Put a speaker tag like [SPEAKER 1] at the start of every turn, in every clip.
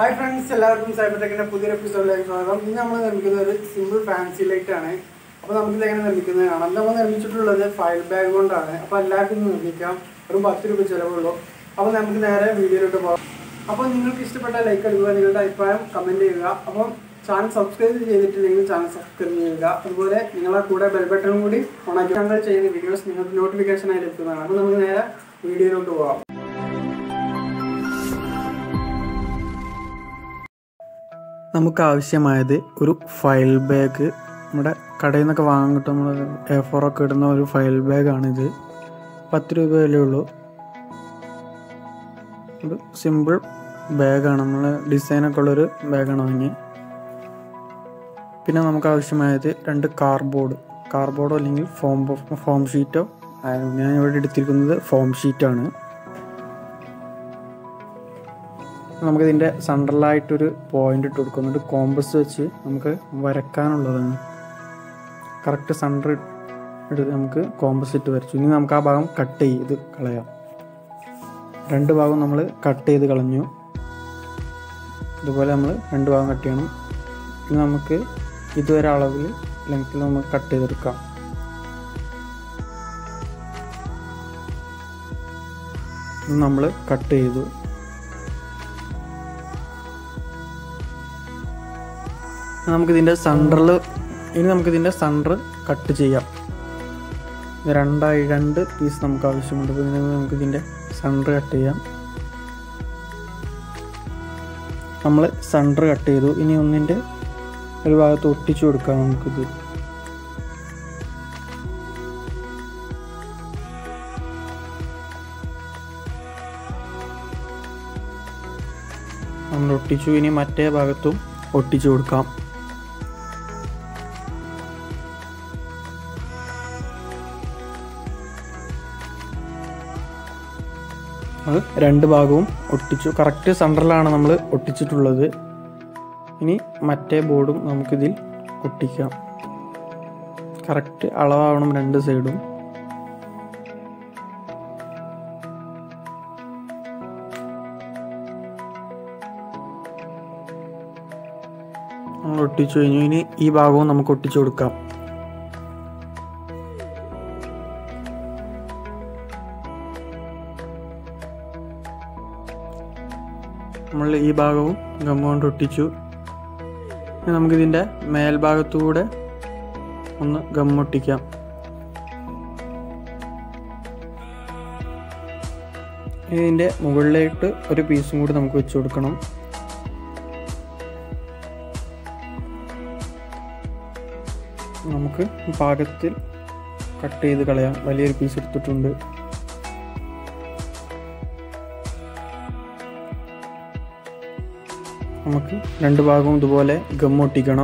[SPEAKER 1] Hi friends, എല്ലാവർക്കും സൈബർടെക്കിന്റെ പുതിയൊരു എപ്പിസോഡിലേക്ക് സ്വാഗതം. ഇന്ന് നമ്മൾ നിർമ്മിക്കുന്നത് ഒരു സിമ്പിൾ ഫാൻസി ലൈറ്റ് ആണ്. അപ്പോൾ നമുക്ക് ഇത് എങ്ങനെ നിർമ്മിക്കുന്നത് കാണാം. നമ്മൾ നിർമ്മിച്ചിട്ടുള്ളത് ഫയൽ ബാഗ് കൊണ്ടാണ്. അപ്പോൾ എല്ലാവർക്കും നിർമ്മിക്കാം. ഒരു 10 രൂപ ചിലവുള്ളൂ. അപ്പോൾ നമുക്ക് നേരെ വീഡിയോയിലോട്ട് പോകാം. അപ്പോൾ നിങ്ങൾക്ക് ഇഷ്ടപ്പെട്ട ലൈക്ക് അടിക്കുക, നിങ്ങളുടെ അഭിപ്രായം കമന്റ് ചെയ്യുക. അപ്പോൾ ചാനൽ സബ്സ്ക്രൈബ് ചെയ്തിട്ടില്ലെങ്കിൽ ചാനൽ സബ്സ്ക്രൈബ് ചെയ്യുക. അതുപോലെ നിങ്ങളുടെ കൂടെ ബെൽ ബട്ടൺ കൂടി ഓണാക്കി ഞങ്ങൾ ചെയ്യുന്ന വീഡിയോസ് നിങ്ങൾക്ക് നോട്ടിഫിക്കേഷനായി ലഭിക്കുന്നതാണ്. അപ്പോൾ നമുക്ക് നേരെ വീഡിയോയിലോട്ട് പോകാം. നമുക്ക് ആവശ്യമായത് ഒരു ഫയൽ ബാഗ്. നമ്മുടെ കടയിൽ നിന്നൊക്കെ വാങ്ങാൻ കിട്ടും. നമ്മൾ A4 ഒക്കെ ഇടുന്ന ഒരു ഫയൽ ബാഗാണിത്. 10 രൂപ വിലയുള്ളൂ. ഒരു സിമ്പിൾ ബാഗാണ്. നമ്മൾ ഡിസൈനൊക്കെ ഉള്ളൊരു ബാഗാണ് വാങ്ങി. പിന്നെ നമുക്ക് ആവശ്യമായത് 2 കാർഡ്ബോർഡോ അല്ലെങ്കിൽ ഫോം ഷീറ്റോ. ഞാൻ ഇവിടെ എടുത്തിരിക്കുന്നത് ഫോം ഷീറ്റാണ്. നമുക്കിതിൻ്റെ സെൻട്രലായിട്ടൊരു പോയിൻ്റ് ഇട്ട് കൊടുക്കുന്നുണ്ട്. കോമ്പസ് വെച്ച് നമുക്ക് വരക്കാനുള്ളതാണ്. കറക്റ്റ് സെൻറ്റർ എടുത്ത് നമുക്ക് കോമ്പസ് ഇട്ട് വരച്ചു. ഇനി നമുക്ക് ആ ഭാഗം കട്ട് ചെയ്ത് കളയാം. 2 ഭാഗം നമ്മൾ കട്ട് ചെയ്ത് കളഞ്ഞു. ഇതുപോലെ നമ്മൾ 2 ഭാഗം കട്ട് ചെയ്യണം. ഇനി നമുക്ക് ഇതുവരെ അളവിൽ ലെങ്ത്തിൽ നമുക്ക് കട്ട് ചെയ്തെടുക്കാം. നമ്മൾ കട്ട് ചെയ്തു. നമുക്കിതിൻ്റെ സെൻറ്റർ കട്ട് ചെയ്യാം. 2 പീസ് നമുക്ക് ആവശ്യമുണ്ട്. നമുക്കിതിൻ്റെ സെൻറ്റർ കട്ട് ചെയ്യാം. നമ്മൾ സെൻറ്റർ കട്ട് ചെയ്തു. ഇനി ഒന്നിൻ്റെ ഒരു ഭാഗത്ത് ഒട്ടിച്ചു കൊടുക്കാം. നമുക്കിത് നമ്മൾ ഒട്ടിച്ചു. ഇനി മറ്റേ ഭാഗത്തും ഒട്ടിച്ചു കൊടുക്കാം. അത് 2 ഭാഗവും ഒട്ടിച്ചു. കറക്റ്റ് സെൻറ്ററിലാണ് നമ്മൾ ഒട്ടിച്ചിട്ടുള്ളത്. ഇനി മറ്റേ ബോർഡും നമുക്കിതിൽ ഒട്ടിക്കാം. കറക്റ്റ് അളവാവണം 2 സൈഡും. നമ്മൾ ഒട്ടിച്ചു കഴിഞ്ഞു. ഇനി ഈ ഭാഗവും നമുക്ക് ഒട്ടിച്ചു കൊടുക്കാം. നമ്മൾ ഈ ഭാഗവും ഗമ്മ കൊണ്ട് ഒട്ടിച്ചു. നമുക്കിതിൻ്റെ മേൽഭാഗത്തൂടെ ഒന്ന് ഗമ്മൊട്ടിക്കാം. ഇതിൻ്റെ മുകളിലായിട്ട് ഒരു പീസും കൂടി നമുക്ക് വെച്ച് കൊടുക്കണം. നമുക്ക് പാകത്തിൽ കട്ട് ചെയ്ത് കളയാം. വലിയൊരു പീസ് എടുത്തിട്ടുണ്ട്. നമുക്ക് 2 ഭാഗവും ഇതുപോലെ ഗമ്മൊട്ടിക്കണം.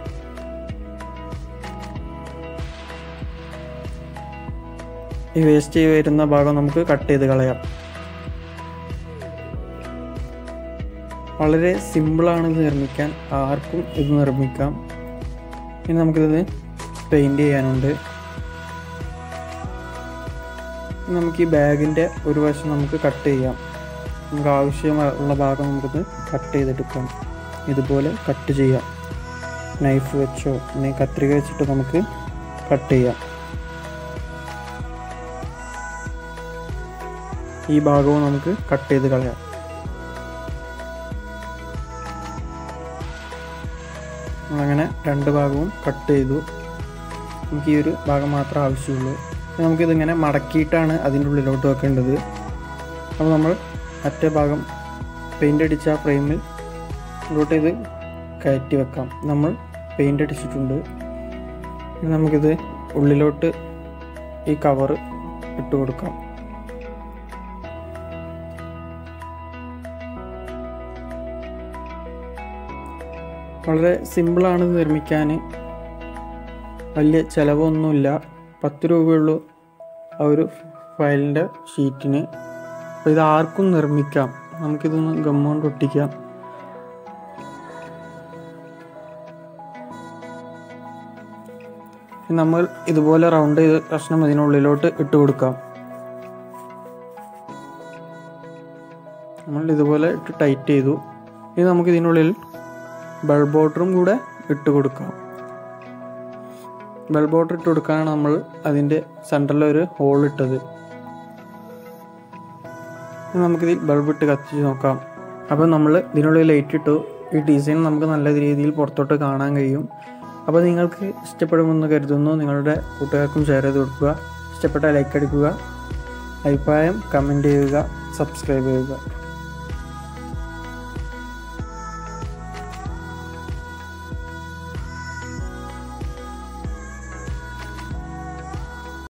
[SPEAKER 1] ഈ വേസ്റ്റ് വരുന്ന ഭാഗം നമുക്ക് കട്ട് ചെയ്ത് കളയാം. വളരെ സിമ്പിളാണ് ഇത് നിർമ്മിക്കാൻ. ആർക്കും ഇത് നിർമ്മിക്കാം. ഇനി നമുക്കിത് പെയിൻറ് ചെയ്യാനുണ്ട്. നമുക്ക് ഈ ബാഗിൻ്റെ ഒരു വശം നമുക്ക് കട്ട് ചെയ്യാം. നമുക്ക് ആവശ്യമുള്ള ഭാഗം നമുക്കിത് കട്ട് ചെയ്തെടുക്കാം. ഇതുപോലെ കട്ട് ചെയ്യാം. നൈഫ് വെച്ചോ അല്ലെങ്കിൽ കത്രിക വെച്ചിട്ട് നമുക്ക് കട്ട് ചെയ്യാം. ഈ ഭാഗവും നമുക്ക് കട്ട് ചെയ്ത് കളയാം. അങ്ങനെ 2 ഭാഗവും കട്ട് ചെയ്തു. നമുക്ക് ഈ ഒരു ഭാഗം മാത്രമേ ആവശ്യമുള്ളൂ. നമുക്കിതിങ്ങനെ മടക്കിയിട്ടാണ് അതിൻ്റെ ഉള്ളിലോട്ട് വെക്കേണ്ടത്. അപ്പോൾ നമ്മൾ മറ്റേ ഭാഗം പെയിൻ്റ് അടിച്ച ഫ്രെയിമിൽ ഉള്ളിലോട്ട് ഇത് കയറ്റി വെക്കാം. നമ്മൾ പെയിൻ്റ് അടിച്ചിട്ടുണ്ട്. നമുക്കിത് ഉള്ളിലോട്ട് ഈ കവർ ഇട്ട് കൊടുക്കാം. വളരെ സിമ്പിളാണ് നിർമ്മിക്കാൻ. വലിയ ചിലവൊന്നുമില്ല. 10 രൂപയുള്ളൂ ആ ഒരു ഫയലിൻ്റെ ഷീറ്റിന്. അപ്പോൾ ഇത് ആർക്കും നിർമ്മിക്കാം. നമുക്കിതൊന്ന് ഗമ്മ കൊണ്ട് ഒട്ടിക്കാം. നമ്മൾ ഇതുപോലെ റൗണ്ട് ചെയ്ത് കഷ്ണം ഇതിനുള്ളിലോട്ട് ഇട്ട് കൊടുക്കാം. നമ്മൾ ഇതുപോലെ ഇട്ട് ടൈറ്റ് ചെയ്തു. ഇനി നമുക്ക് ഇതിനുള്ളിൽ ബൾബ് ബോർഡറും കൂടെ ഇട്ട് കൊടുക്കാം. ബൾബ് ബോർഡർ ഇട്ട് കൊടുക്കാനാണ് നമ്മൾ അതിൻ്റെ സെൻറ്ററിലൊരു ഹോൾ ഇട്ടത്. നമുക്കിതിൽ ബൾബ് ഇട്ട് കത്തിച്ച് നോക്കാം. അപ്പോൾ നമ്മൾ ഇതിനുള്ളിൽ ലൈറ്റ് ഇട്ടു. ഈ ഡിസൈൻ നമുക്ക് നല്ല രീതിയിൽ പുറത്തോട്ട് കാണാൻ കഴിയും. അപ്പോൾ നിങ്ങൾക്ക് ഇഷ്ടപ്പെടുമെന്ന് കരുതുന്നു. നിങ്ങളുടെ കൂട്ടുകാർക്കും ഷെയർ ചെയ്ത് കൊടുക്കുക. ഇഷ്ടപ്പെട്ടാൽ ലൈക്ക് അടിക്കുക. അഭിപ്രായം കമൻറ്റ് ചെയ്യുക. സബ്സ്ക്രൈബ് ചെയ്യുക.